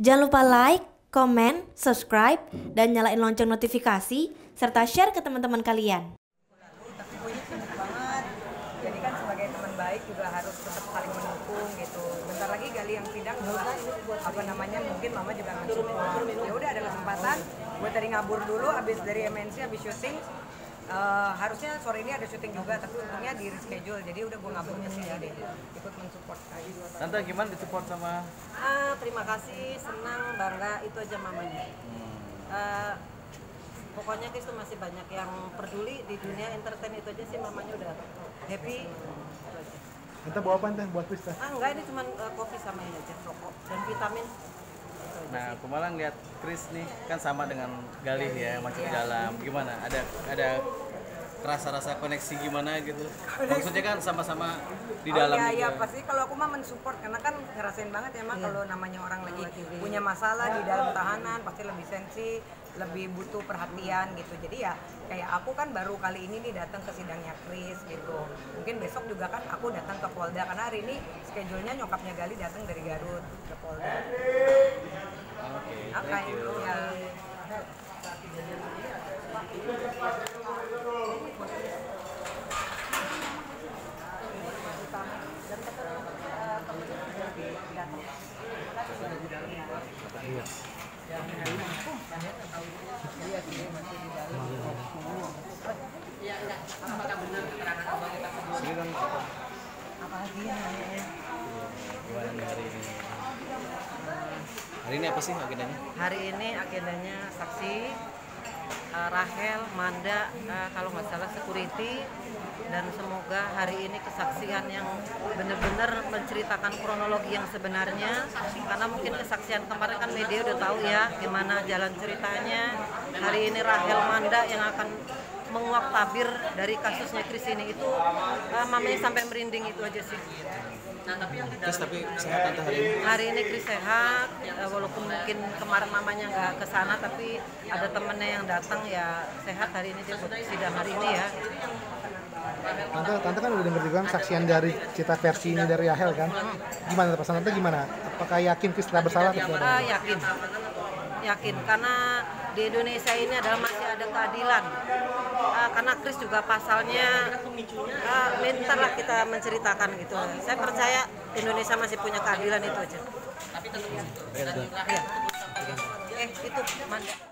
Jangan lupa like, komen, subscribe, dan nyalain lonceng notifikasi, serta share ke teman-teman kalian. Tapi Boynya sibuk banget, jadi kan sebagai teman baik juga harus tetap saling mendukung gitu. Bentar lagi Gali yang sidang juga mungkin mama juga mensupport. Ya udah ada kesempatan, gue tadi ngabur dulu abis dari MNC abis syuting. Harusnya sore ini ada syuting juga, tapi untungnya di reschedule, jadi udah gue ngabur ke sini deh, ikut mensupport. Tante gimana disupport sama? Terima kasih, senang, bangga, itu aja mamanya. Pokoknya Kris tuh masih banyak yang peduli di dunia entertain, itu aja sih mamanya udah happy. Tante bawa apa Tante buat Kris? Enggak, ini cuma kopi sama ini aja, rokok dan vitamin. Nah, aku malah lihat Kris nih kan sama dengan Galih ya, masuk ke dalam. Gimana? Ada rasa-rasa koneksi gimana gitu? Maksudnya kan sama-sama di dalam. Iya, pasti kalau aku mah mensupport karena kan ngerasain banget ya mah kalau namanya orang lagi punya masalah di dalam tahanan pasti lebih sensi, lebih butuh perhatian gitu. Jadi ya kayak aku kan baru kali ini nih datang ke sidangnya Kris gitu. Mungkin besok juga kan aku datang ke Polda karena hari ini schedule-nya nyokapnya Gali datang dari Garut ke Polda. Oke, thank you. Ya. Apalagi ya? Gimana nih hari ini? Hari ini apa sih agendanya? Hari ini agendanya saksi, Rahel, Manda, kalau nggak salah security, dan semoga hari ini kesaksian yang benar-benar menceritakan kronologi yang sebenarnya, karena mungkin kesaksian kemarin kan media udah tahu ya gimana jalan ceritanya. Hari ini Rahel, Manda yang akan menguak tabir dari kasusnya Kris ini, itu mamanya sampai merinding, itu aja sih. Kris tapi sehat Tante hari ini? Hari ini Kris sehat, walaupun mungkin kemarin mamanya nggak ke sana, tapi ada temennya yang datang ya sehat hari ini dia buat sidang hari ini ya. Tante kan udah denger juga kan saksian dari cerita versi ini dari Rahel kan? Gimana pesan Tante gimana? Apakah yakin Kris tidak bersalah? Yakin karena di Indonesia ini adalah masih ada keadilan. Karena Kris juga pasalnya bentar lah kita menceritakan gitu. Saya percaya Indonesia masih punya keadilan, itu aja. Tapi tetap itu Manda.